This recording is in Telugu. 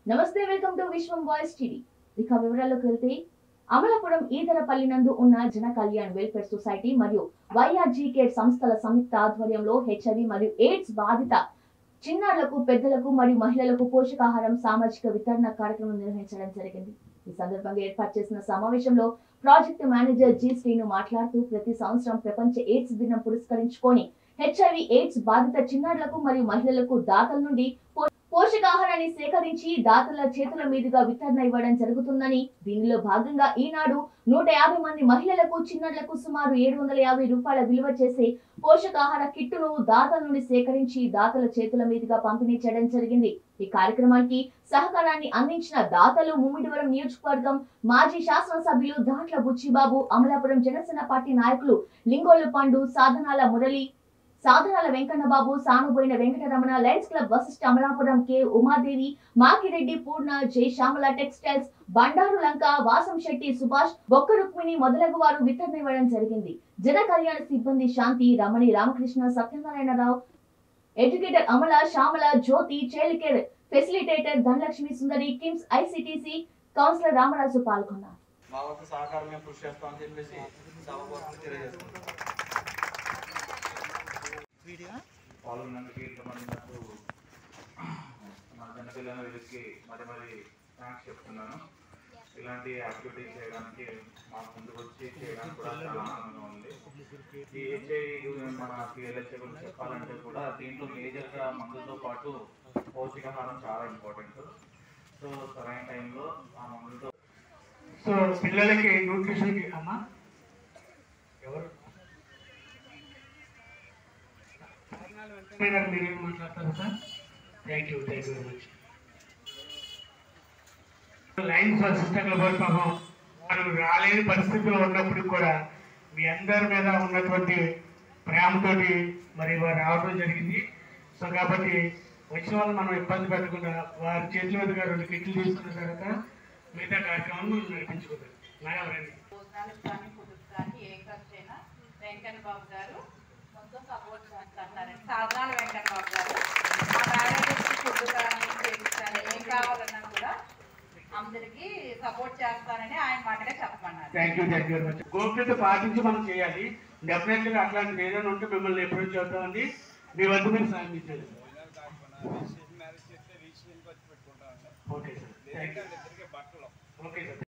నమస్తే, welcome to Vishwam voice TV. ఇక వివరాల్లోకి వెళ్తే అమలాపురం ఈదరపల్లి నందు ఉన్న జన కళ్యాణ్ వెల్ఫేర్ సొసైటీ మరియు వైఆర్జీ కేర్ సంస్థల సంయుక్త ఆధ్వర్యంలో హెచ్ఐవి మరియు ఎయిడ్స్ బాధిత చిన్నారులకు, పెద్దలకు మరియు మహిళలకు పోషకాహారం సామాజిక వితరణ కార్యక్రమం నిర్వహించడం జరిగింది. ఈ సందర్భంగా ఏర్పాటు చేసిన సమావేశంలో ప్రాజెక్టు మేనేజర్ జి శ్రీను మాట్లాడుతూ, ప్రతి సంవత్సరం ప్రపంచ ఎయిడ్స్ దినం పురస్కరించుకొని హెచ్ఐవి ఎయిడ్స్ బాధిత చిన్నారులకు మరియు మహిళలకు దాతల నుండి పోషకాహారాన్ని సేకరించి దాతల చేతుల మీదుగా వితరణ ఇవ్వడం జరుగుతుందని, దీనిలో భాగంగా ఈనాడు 150 మంది మహిళలకు, చిన్నారులకు సుమారు 750 రూపాయల విలువ చేసే పోషకాహార కిట్టును దాతల నుండి సేకరించి దాతల చేతుల మీదుగా పంపిణీ చేయడం జరిగింది. ఈ కార్యక్రమానికి సహకారాన్ని అందించిన దాతలు ముమ్మిడివరం నియోజకవర్గం మాజీ శాసనసభ్యులు దాట్ల బుచ్చిబాబు, అమలాపురం జనసేన పార్టీ నాయకులు Lingollu Pandu, Sadhanala Murali, Sadhanala Venkannababu, Sanuboina Venkataramana, Lions club Vashishta Amalapuram, K Umadevi, Makireddy, Purna, Jai Shyamala textiles, Bandaru Lanka, Vasam Shetty, Subhash, Bokka Rukmini మొదలగు వారు వితరణ ఇవ్వడం జరిగింది. జన కళ్యాణ సిబ్బంది Shanti, Ramani, Ramakrishna, Satyanarayanarao, educator Amala, Shyamala, Jyothi, child care facilitator Dhanalakshmi Sundari, KIMS ICTC counsellor Ramaraju పాల్గొన్నారు. పాల్గొన్నందుకు ఇంతమంది నాకు మా జనకళ్యాణ వేదికకి మరి థ్యాంక్స్ చెప్తున్నాను. ఇలాంటి యాక్టివిటీస్ చేయడానికి మాకు ముందుకు వచ్చి చేయడానికి కూడా చాలా ఆనందంగా ఉంది. ఈ హెచ్ఐవి మన పిఎల్హెచ్ఐ గురించి చెప్పాలంటే కూడా దీంట్లో మేజర్గా మందులతో పాటు పౌష్టికాహారం చాలా ఇంపార్టెంట్. సో సరైన టైంలో ఆ మందులతో సో పిల్లలకి న్యూట్రిషన్కి అమ్మా ఎవరు మీరేం మాట్లాడతారు sir? Thank you very much. Lions Vashishta club పాపం మనం రాలేని పరిస్థితుల్లో ఉన్నప్పుడు కూడా మీ అందరి మీద ఉన్నటువంటి ప్రేమతోటి మరి వారు రావడం జరిగింది. సో కాబట్టి వచ్చిన వాళ్ళు మనం ఇబ్బంది పెట్టకుండా వారి చేతుల మీదుగా 2 కిట్లు తీసుకున్న తర్వాత మిగతా కార్యక్రమాన్ని మనం నడిపించుకుంటాం. ఎవరండి వెంకన్నబాబు గారు మొత్తం సపోర్ట్ చేస్తారండి. సాధనాల వెంకన్నబాబు గారు ఆ మేనేజర్స్ ఫుడ్ కానీ చేస్తాను ఏం కావాలన్నా కూడా అందరికి సపోర్ట్ చేస్తానని ఆయన మాటగా చెప్పమన్నారు. Thank you very much. గోప్యత పాటించి మనం చేయాలి. డెఫినెట్గా అట్లాంటిది ఏదైనా ఉంటే మిమ్మల్ని అప్రోచ్ అవుతామండి. మీ వద్ద మీరు సాధించాలి. Okay sir, okay sir.